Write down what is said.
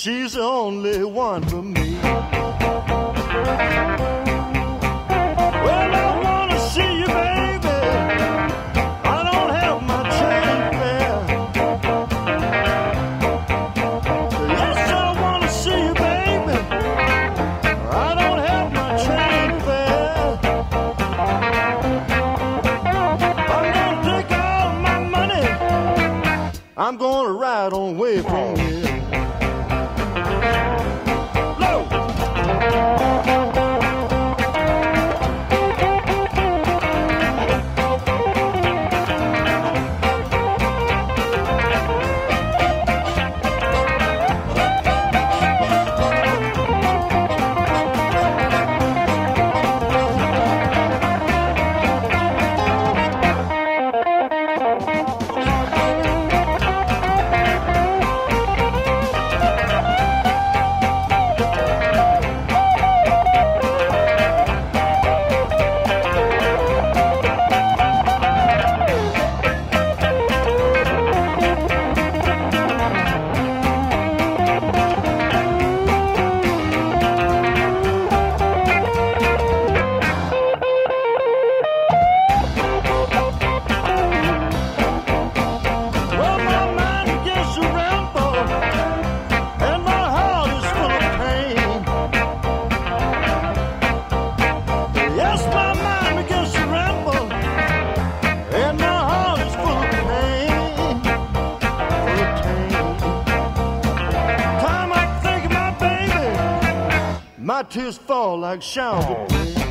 she's the only one for me. Well, I wanna see you, baby. I don't have my train fare. Yes, I wanna see you, baby. I don't have my train fare. I'm gonna take all my money. I'm gonna ride on away from here. My tears fall like showers of rain.